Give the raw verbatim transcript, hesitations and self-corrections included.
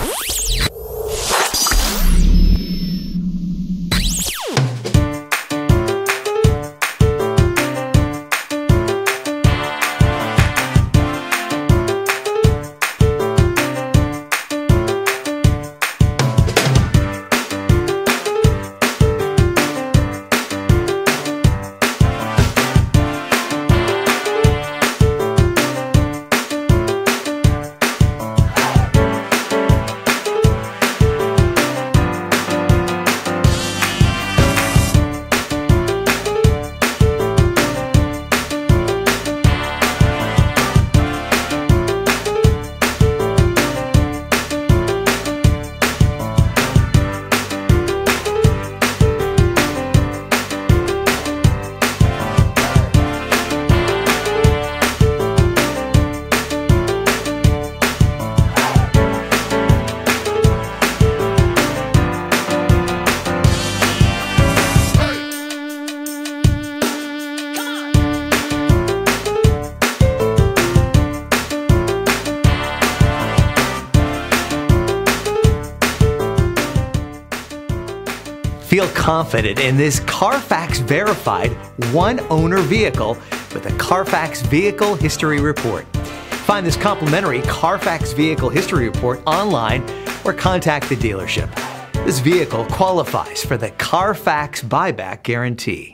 Feel confident in this Carfax verified one owner vehicle with a Carfax Vehicle History Report. Find this complimentary Carfax Vehicle History Report online or contact the dealership. This vehicle qualifies for the Carfax Buyback Guarantee.